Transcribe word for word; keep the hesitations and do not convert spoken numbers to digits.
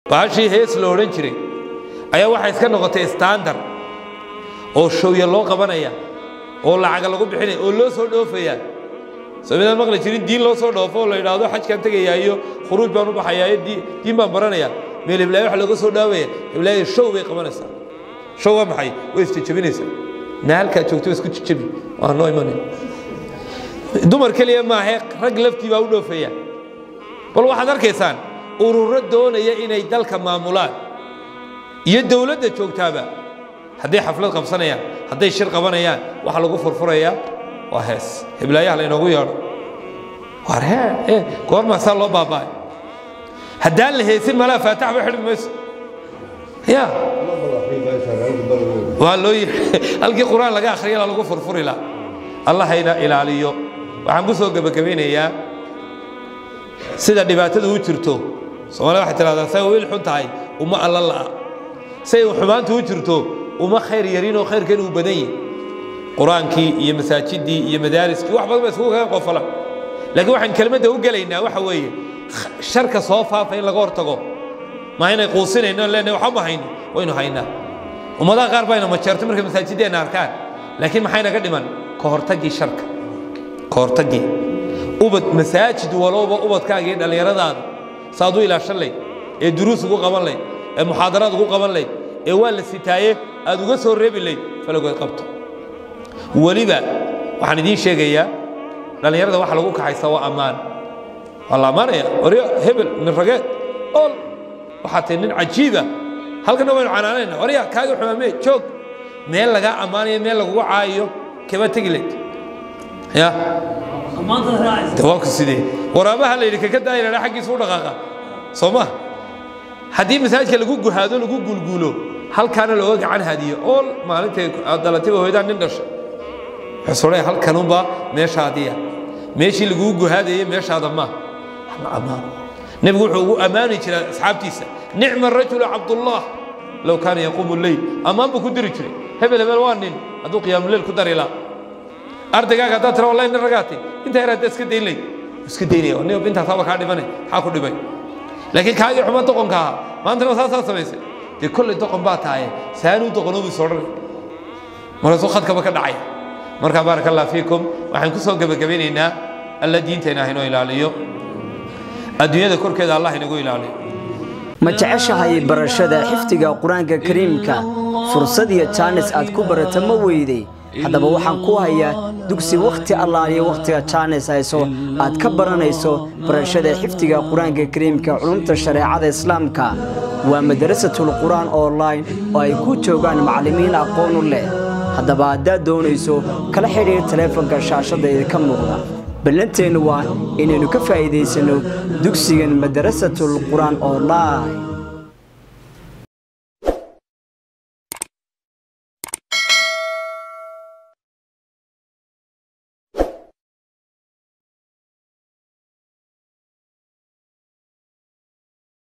baashii hees loo oran jiray ayaa waxa iska noqotay standard oo showya loo qabanaya oo lacag lagu bixinay oo loo soo dhoofaya sababta maqla jirin diin loo soo dhoofo la yiraahdo xajkan tagayaayo khuruuj baan u baxayaa diin baan baranaya meel iblaayo wax laga soo dhaawaya iblaayo show bay qabanaysaa show waa maxay way isjabinaysaa naalka joogto isku jabi waa noo imanay dumar kaliya ma aha rag laftii baa u dhoofaya bal waxaad arkaysaan ururo doonaya inay dalka maamulaan iyo dawladda joogtaaba hadday xaflad qabsanayaan hadday shir qabanayaan waxa lagu furfuraya waa hees iblaayaha la inoogu yeedho war hee ee goorma saa loo baabay haddaan la heesin malaa faatax ba xidhmi mayso ya waa loo halkii quraan laga akhriyo lagu furfuri la allah hayna ilaaliyo waxaan ku soo gabagabeynayaa sida dhibaatada u jirto Soomaaliya waxa tiraahdaa say wiil xun tahay uma alla la say xumaantu u jirto uma khayr yarin oo khayrkan uu badan yahay quraankii iyo masaajidii iyo madaariskii wax badan isku ka qofala laakiin waxaan kelmadda u galeynaa waxa weeye sharka soo faafa in laga hortago ma inay quusinayno leenahay waxa ma hayno waynu haynaa umada qaar bayna ma jeerto markay masaajideena arkaan laakiin maxay naga dhiman ka hortagii sharka ka hortagii ubad masaajid walooba ubadkaaga dhalinyaradaada saadu ila shalay ee duruus ugu qaban lay ee muhaadaraad ugu qaban lay ee waa la sitaaye aad uga soo reebi lay falagood qabto waliba waxaan idin sheegayaa dhalinyarada waxa lagu kaxaysa waa amaan wala amaanaya wariyo hebel min rageed ol waxa tiin ajiiba halkana waan canaanayna wariyo kaaga xumaamay joog meel laga amaanayo meel lagu caayo kaba tagilay ya amaanta raacay tawaak sidii waraabaha la yiri ka daayira xaqiisu dhaqaaqa Soomaa hadii masaajidka lagu guhaado lagu gulguulo halkaana loo gacan hadiyo oo maalintii dalatay hooyada nin dhashay xasuulay halkanba meeshaadiya meeshii lagu guhaadayay meeshaada ma amaan nabigu wuxuu amaani jiray asxaabtiisa ni'ma rajul abdullah law kana yaqumu al-layl amaan bu ku diri jiray hebel hebel waa nin aduu qiyaamul layl ku darila ardayga ka tara wallahi nin ragaatay inta yar iska deelay iska deelay oo nin inta saba ka dhibanay ha ku dhibay laakiin kaaga xumaan doqonka maanta ma saasa sameysay de kulli doqon baa tahay saanu doqonobi soo dharay marka khadka ba ka dhacay marka barakallahu fiikum waxaan ku soo gabagabeynaa alla diinteena inoo ilaaliyo adduunyada korkeeda Allah inagu ilaaliyo ma jeceshahay barashada xifdiga quraanka kariimka fursad iyo chance aad ku barato ma weeyday haddaba waxaan ku hayaa dugsi waqti Allah iyo waqtiga chance hayso aad ka baranayso barashada xifdiga quraanka kariimka culumta shariicada islaamka waa madrasatul quraan online oo ay ku joogaan macallimiin aqoon u leh haddaba haddaad doonayso kala xiriir taleefanka shaashada ka muuqda ballanteenu waa inaynu ka faa'iidaysano dugsigan madrasatul quraan online